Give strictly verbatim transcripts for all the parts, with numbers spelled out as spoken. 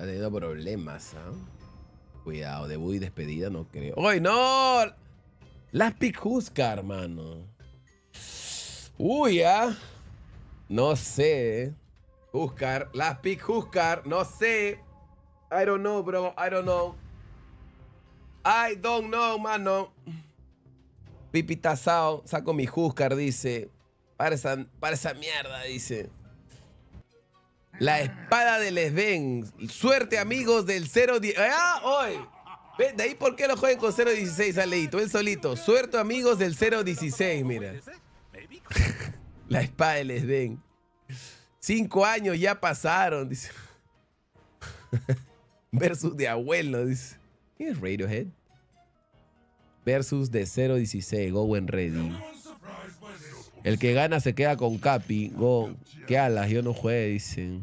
teniendo problemas, ¿ah? ¿eh? Cuidado, debut y despedida, no creo. ¡Uy, no! Last pick Huskar, mano. Uy, ¿ah? No sé. Huskar, last pick Huskar, no sé. I don't know, bro, I don't know. I don't know, mano. Pipita Sao, saco mi Huskar, dice. Para esa, para esa mierda, dice. La espada de Lesben. Suerte, amigos del cero diez. ¡Ah! ¡Hoy! ¿Ve? De ahí por qué lo juegan con cero dieciséis al leíto. Él solito. Suerte, amigos del cero dieciséis, mira. La espada de Lesben. Cinco años ya pasaron, dice. Versus de abuelo, dice. ¿Quién es Radiohead? Versus de cero dieciséis. Go when ready. El que gana se queda con Capi. Go. ¿Qué alas? Yo no juegue, dicen.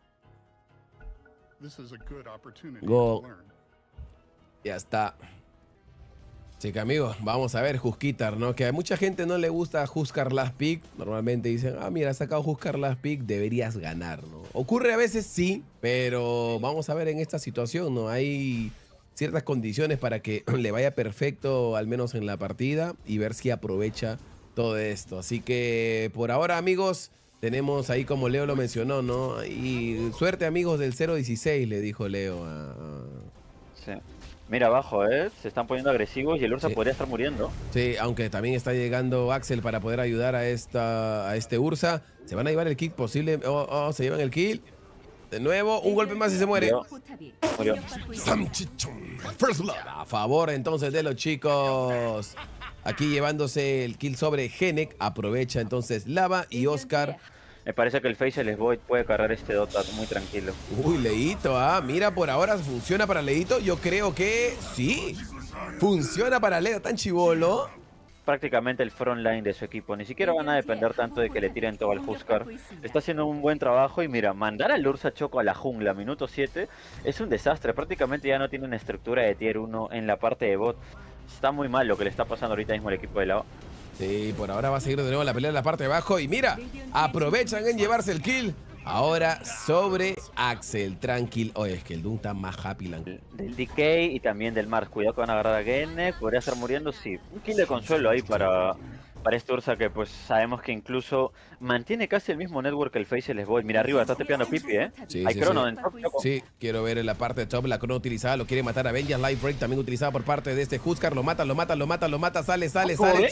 Go. Ya está. Así que amigos, vamos a ver Huskitar, ¿no? Que a mucha gente no le gusta Huskar Last Pick. Normalmente dicen, ah, mira, has sacado Huskar Last Pick, deberías ganar, ¿no? Ocurre a veces sí, pero vamos a ver en esta situación, ¿no? Hay ciertas condiciones para que le vaya perfecto, al menos en la partida, y ver si aprovecha todo esto. Así que por ahora, amigos, tenemos ahí como Leo lo mencionó, ¿no? Y suerte, amigos del cero dieciséis, le dijo Leo a... Sí. Mira abajo, ¿eh? Se están poniendo agresivos y el Ursa sí. podría estar muriendo. Sí, aunque también está llegando Axel para poder ayudar a, esta, a este Ursa. Se van a llevar el kill posible. Oh, oh, se llevan el kill. De nuevo, un golpe más y se muere. Murió. First blood. A favor entonces de los chicos. Aquí llevándose el kill sobre Genek. Aprovecha entonces Lava y Oscar. Me parece que el Faceless Void puede cargar este Dota muy tranquilo. Uy, Leito, ah, mira, por ahora funciona para Leito. Yo creo que sí. Funciona para Leo, tan chivolo. Prácticamente el frontline de su equipo. Ni siquiera van a depender tanto de que le tiren todo al Huskar. Está haciendo un buen trabajo y mira, mandar al Ursa Choco a la jungla, minuto siete, es un desastre. Prácticamente ya no tiene una estructura de tier uno en la parte de bot. Está muy mal lo que le está pasando ahorita mismo al equipo de Lava. Sí, por ahora va a seguir de nuevo la pelea en la parte de abajo. Y mira, aprovechan en llevarse el kill. Ahora sobre Axel, tranquil. Oye, es que el Doom está más happy. Del, del D K y también del Mars. Cuidado que van a agarrar a Gene. Podría estar muriendo, sí. Un kill de consuelo ahí para, para este Ursa que pues sabemos que incluso mantiene casi el mismo network que el Faceless Void. Mira arriba, está tepeando Pipi, ¿eh? Sí, Hay sí, crono sí. en top. Sí, quiero ver en la parte de top la crono utilizada. Lo quiere matar a Benja. Life Break también utilizada por parte de este Huskar. Lo mata, lo mata, lo mata, lo mata. Sale, sale, sale.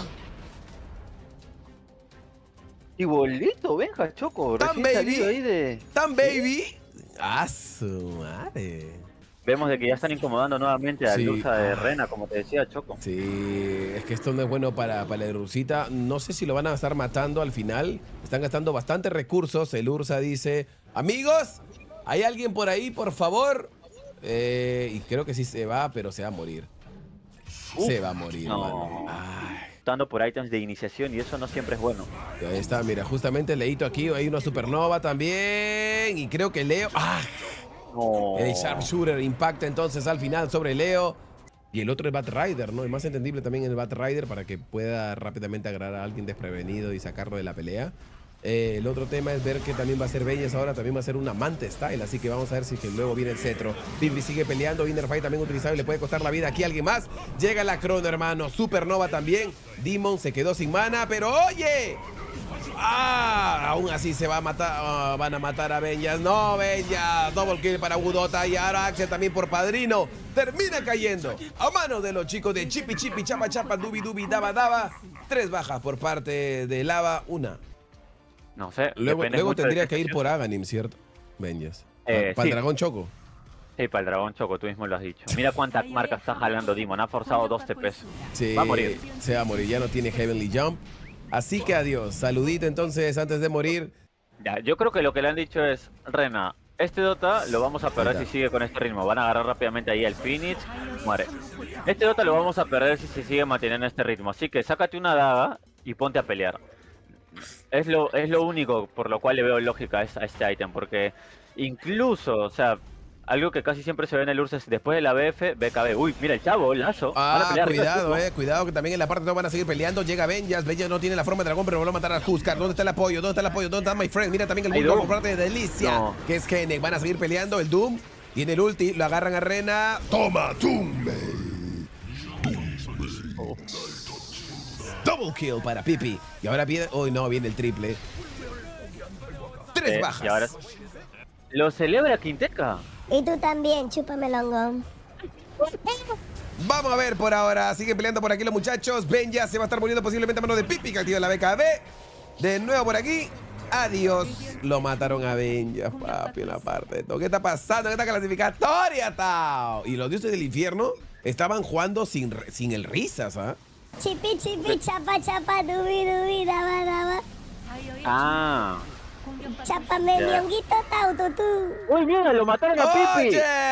Y bolito, Benja, Choco. Tan Recién baby. salido ahí de... Tan baby. ¡Ah, su madre! Vemos de que ya están incomodando nuevamente al Sí. Ursa de Rena, como te decía, Choco. Sí, es que esto no es bueno para, para el Ursita. No sé si lo van a estar matando al final. Están gastando bastantes recursos. El Ursa dice, amigos, ¿hay alguien por ahí, por favor? Eh, y creo que sí se va, pero se va a morir. Uf, se va a morir, no. mano. Ay. Optando por ítems de iniciación y eso no siempre es bueno. Ahí está, mira, justamente Leito aquí. Hay una supernova también. Y creo que Leo... ¡Ah! No. El Sharpshooter impacta entonces al final sobre Leo. Y el otro es Bat Rider, ¿no? Y más entendible también el Bat Rider para que pueda rápidamente agarrar a alguien desprevenido y sacarlo de la pelea. Eh, el otro tema es ver que también va a ser Bellas ahora, también va a ser un amante style, así que vamos a ver si que luego viene el cetro. Bibli sigue peleando, Innerfight también utilizado y le puede costar la vida aquí a alguien más. Llega la crono, hermano, Supernova también. Demon se quedó sin mana, pero oye, ah, aún así se va a matar, oh, van a matar a Benjas. No, Benjas, double kill para Udota y ahora Axel también por padrino. Termina cayendo a manos de los chicos de Chipi Chipi, Chapa Chapa, Dubi Dubi, Daba Daba. Tres bajas por parte de Lava, una. No sé. Luego, luego tendría de que ir por Aghanim, ¿cierto? Benjas. Eh, para sí. el dragón Choco. Sí, para el dragón Choco, tú mismo lo has dicho. Mira cuánta marca está jalando Demon. Ha forzado dos T Ps. Sí, va a morir. Se va a morir. Ya no tiene Heavenly Jump. Así que adiós. Saludito entonces antes de morir. Ya, yo creo que lo que le han dicho es, Rena, este Dota lo vamos a perder si sigue con este ritmo. Van a agarrar rápidamente ahí al Phoenix. Muere. Este Dota lo vamos a perder si se sigue manteniendo este ritmo. Así que sácate una daga y ponte a pelear. Es lo, es lo único por lo cual le veo lógica a este ítem. Porque incluso, o sea, algo que casi siempre se ve en el Ursa es después de la B F, B K B. Uy, mira el chavo, el lazo. Van a Ah, pelear arriba, cuidado, chupo. eh, cuidado que también en la parte dos van a seguir peleando. Llega Benjas, Benjas no tiene la forma de dragón, pero va a matar a Huskar. ¿Dónde está el apoyo? ¿Dónde está el apoyo? ¿Dónde está my friend? Mira también el Hay mundo Doom. por parte de Delicia, No. que es Kenneth. Van a seguir peleando. El Doom tiene el ulti, lo agarran a Rena. ¡Toma, Doom! Oh. Double kill para Pipi. Y ahora viene... Uy, no, viene el triple. Tres Eh, bajas. y ahora lo celebra Quinteca. Y tú también, chúpame el hongo. Vamos a ver por ahora. Siguen peleando por aquí los muchachos. Benja se va a estar muriendo posiblemente a mano de Pipi, que activa la B K B. De nuevo por aquí. Adiós. Lo mataron a Benja, papi, en la parte de todo. ¿Qué está pasando en esta clasificatoria, Tao? Y los dioses del infierno estaban jugando sin, sin el risas, ¿ah? Chipi, chipi, chapa, chapa, dubi, dubi, daba, daba. Ah. Chápame mi Ya. honguito, tauto, tú. Uy, mira, lo mataron a Pipi.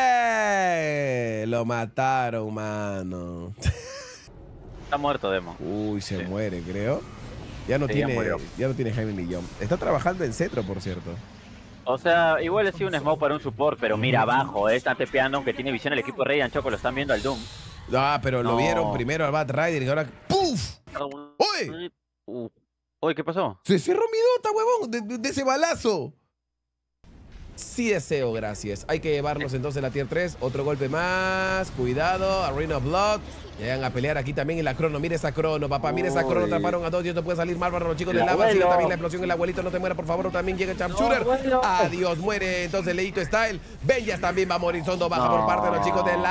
¡Oye! Lo mataron, mano. Está muerto, Demo. Uy, se Sí. muere, creo. Ya no Sí, ya tiene, murió. ya no tiene Jaime Millón. Está trabajando en Cetro, por cierto. O sea, igual ha sido un smoke para un support, pero mira abajo, eh, están tepeando, aunque tiene visión el equipo de Radiant, Choco, lo están viendo al Doom. Ah, pero lo No. vieron primero al Bad Rider y ahora ¡puf! ¡Uy! Uh, Uy, ¿qué pasó? Se cerró mi dota, huevón, de, de- de ese balazo. Sí deseo, gracias. Hay que llevarnos entonces la tier tres. Otro golpe más. Cuidado. Arena of Blood. Llegan a pelear aquí también en la crono. Mira esa crono, papá. Mira esa crono. Uy. Atraparon a dos. Y esto puede salir mal para los chicos de El lava. Sigue abuelo. también la explosión. El abuelito no te muera, por favor. También llega el No, Sharpshooter. abuelo. Adiós, muere. Entonces Leito Style. Benjas también va a morir. Son dos bajas No. por parte de los chicos de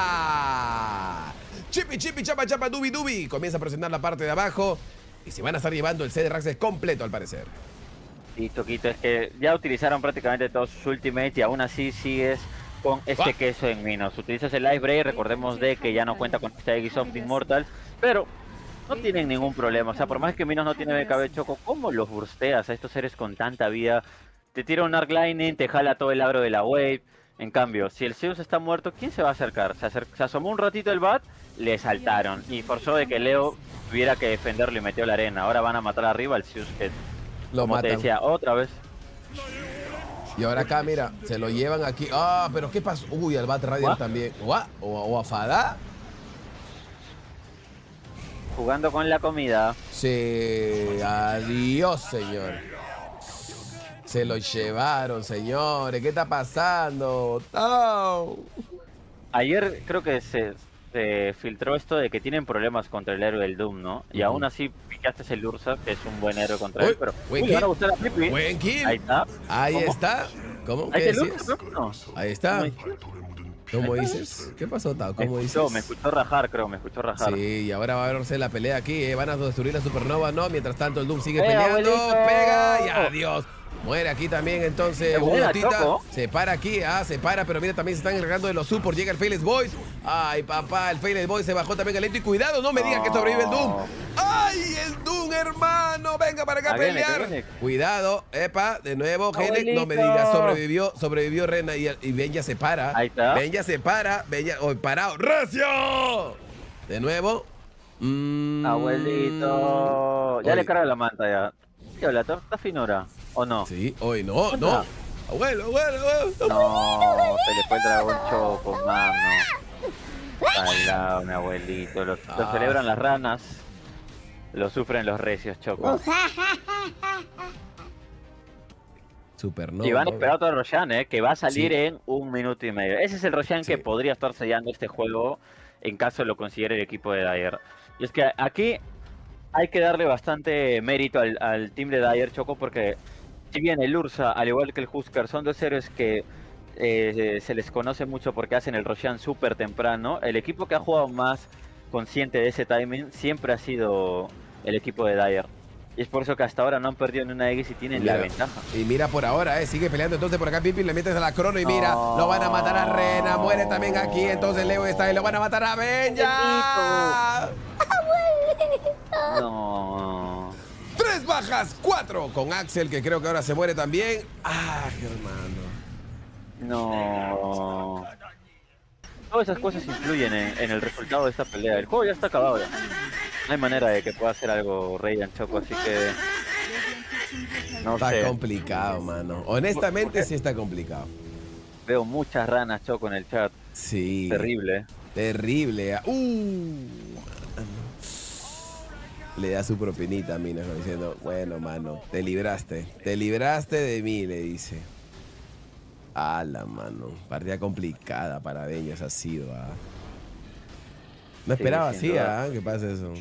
lava. Chipi, chipi, chapa, chapa, dubi, dubi. Comienza a presionar la parte de abajo. Y se van a estar llevando el C de Raxes completo, al parecer. Sí, Toquito, es que ya utilizaron prácticamente todos sus ultimates y aún así sigues con este Ah. queso queso en Minos. Utilizas el Ice Break, recordemos de que ya no cuenta con este Aegisoft Immortal, pero no tienen ningún problema. O sea, por más que Minos no tiene B K B, Choco, ¿cómo los bursteas a estos seres con tanta vida? Te tira un Arc Lightning, te jala todo el agro de la wave. En cambio, si el Zeus está muerto, ¿quién se va a acercar? Se, acer- se asomó un ratito el Bat, le saltaron y forzó de que Leo tuviera que defenderlo y metió la arena. Ahora van a matar arriba al Zeus, que Lo como te matan. decía, otra vez. Y ahora acá, mira, se lo llevan aquí. Ah, pero ¿qué pasó? Uy, al Bat Radiant ¿What? también. ¿What? ¿O, o a Fada? Jugando con la comida. Sí, adiós, señor. Se lo llevaron, señores. ¿Qué está pasando? ¡Oh! Ayer creo que se, se filtró esto de que tienen problemas contra el héroe del Doom, ¿no? Y Ujú. aún así pillaste el Ursa, que es un buen héroe contra Uy, él, pero buen uy, le van a kill. gustar a Pipi. Buen kill. Ahí está. Ahí ¿Cómo? está. ¿Cómo? Ahí ¿Qué está el decías? Ursa, ¿no? Ahí está. Me ¿Cómo dices? ¿Qué pasó, Tao? me ¿Cómo dices? escuchó, me escuchó rajar, creo, me escuchó rajar. Sí, y ahora va a verse la pelea aquí, ¿eh? Van a destruir la supernova, ¿no? Mientras tanto el Doom sigue ¡Eh, peleando, abuelito! pega y adiós. Muere aquí también, entonces, ¡Qué buena, Gotita. Choco! Se para aquí, ah, se para, pero mira, también se están encargando de los supports. Llega el Faceless Boy. Ay, papá, el Faceless Boy se bajó también al lento. Y cuidado, no me digas que sobrevive el Doom. ¡Ay, el Doom, hermano! Venga para acá a Ahí viene, pelear. ahí viene. Cuidado, epa, de nuevo, Genek, no me Abuelito. digas, sobrevivió, sobrevivió Rena y, y Benja se para. Ahí está. Benja se para, Benja, oh, parado, ¡Recio! De nuevo. Mm, Abuelito. Ya Oye. le carga la manta ya. ¿Qué habla? ¿Está está finura? ¿O no? Sí, hoy no, no. Otra. Abuelo, abuelo, abuelo. No, se le fue el dragón Choco, mano. Al lado, mi abuelito. Lo, lo Ah. celebran las ranas. Lo sufren los recios, Choco. Supernova. Y van a esperar otro Roshan, eh, que va a salir Sí. en un minuto y medio. Ese es el Roshan Sí. que podría estar sellando este juego en caso lo considere el equipo de Dyer. Y es que aquí hay que darle bastante mérito al, al team de Dyer, Choco, porque si bien el Ursa, al igual que el Huskar, son dos héroes que eh, se les conoce mucho porque hacen el Roshan súper temprano, el equipo que ha jugado más consciente de ese timing siempre ha sido el equipo de Dyer. Y es por eso que hasta ahora no han perdido ni una Aegis y tienen Mira, la ventaja. Y mira por ahora, eh, sigue peleando entonces por acá Pipi, le metes a la crono y mira, No. lo van a matar a Rena, muere también aquí, entonces Leo está y lo van a matar a Benja. No. Tres bajas, cuatro con Axel, que creo que ahora se muere también. Ah, hermano. No. Todas esas cosas influyen en, en el resultado de esta pelea. El juego ya está acabado. Ya. No hay manera de que pueda hacer algo Radiant, Choco, así que no Está sé. complicado, mano. Honestamente sí está complicado. Veo muchas ranas, Choco, en el chat. Sí. Terrible. Terrible. Uh. Le da su propinita a Minas diciendo, bueno, mano, te libraste. Te libraste de mí, le dice. Ala, mano. Partida complicada para Beñas ha sido, ¿ah? No Sí, esperaba sin así, duda. ¿ah? ¿Qué pasa eso?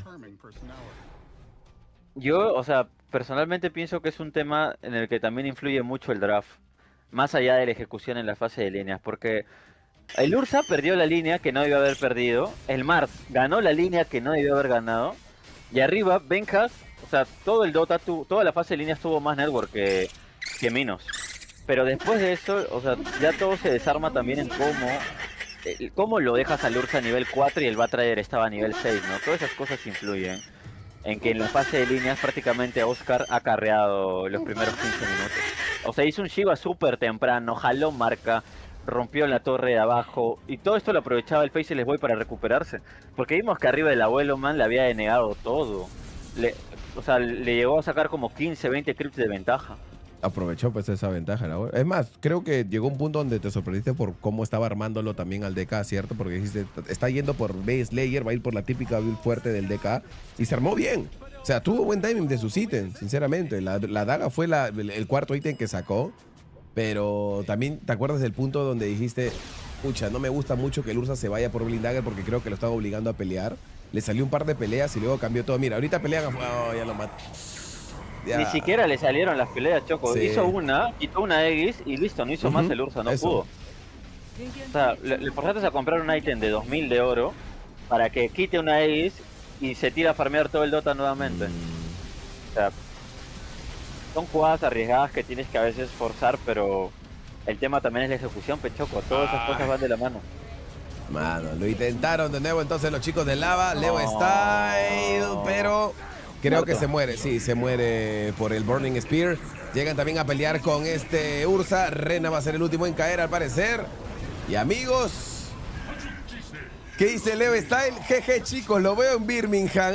Yo, o sea, personalmente pienso que es un tema en el que también influye mucho el draft. Más allá de la ejecución en la fase de líneas. Porque el Ursa perdió la línea que no debió haber perdido. El Mars ganó la línea que no debió haber ganado. Y arriba, Benjas, o sea, todo el Dota, tu, toda la fase de líneas tuvo más network que, que Minos. Pero después de eso, o sea, ya todo se desarma también en cómo, eh, cómo lo dejas al Ursa a nivel cuatro y el Batrader estaba a nivel seis, ¿no? Todas esas cosas influyen en que en la fase de líneas prácticamente Oscar ha carreado los primeros quince minutos. O sea, hizo un Shiva súper temprano, jaló marca, rompió la torre de abajo, y todo esto lo aprovechaba el Faceless Boy para recuperarse. Porque vimos que arriba del abuelo, man, le había denegado todo. Le, o sea, le llegó a sacar como quince, veinte creeps de ventaja. Aprovechó pues esa ventaja. ¿No? Es más, creo que llegó un punto donde te sorprendiste por cómo estaba armándolo también al D K, ¿cierto? Porque dijiste, está yendo por base layer, va a ir por la típica build fuerte del D K, y se armó bien. O sea, tuvo buen timing de sus ítems, sinceramente. La, la daga fue la, el cuarto ítem que sacó, pero también, ¿te acuerdas del punto donde dijiste, pucha, no me gusta mucho que el Ursa se vaya por Blind Dagger porque creo que lo están obligando a pelear? Le salió un par de peleas y luego cambió todo. Mira, ahorita pelean, oh, ya lo mato. Ya. Ni siquiera le salieron las peleas, Choco. Sí. Hizo una, quitó una Aegis y listo, no hizo Uh-huh. más el Ursa, no Eso. pudo. O sea, le, le forzaste a comprar un ítem de dos mil de oro para que quite una Aegis y se tira a farmear todo el Dota nuevamente. Mm. O sea, son jugadas arriesgadas que tienes que a veces forzar, pero el tema también es la ejecución, Pechoco. Todas esas cosas van de la mano. Mano, lo intentaron de nuevo entonces los chicos de Lava, Leo No. Style, pero creo que Muerto. se muere, sí, se muere por el Burning Spear. Llegan también a pelear con este Ursa. Rena va a ser el último en caer al parecer. Y amigos, ¿qué dice Leo Style? Jeje chicos, lo veo en Birmingham.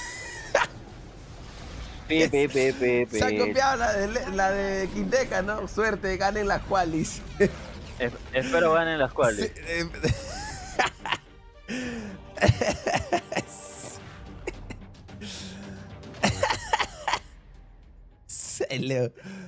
Pi, pi, pi, pi, pi. Se ha copiado la de, la de Quinteca, ¿no? Suerte, ganen las qualis. Es- espero ganen las cuales. Sí, eh, Sí, Leo.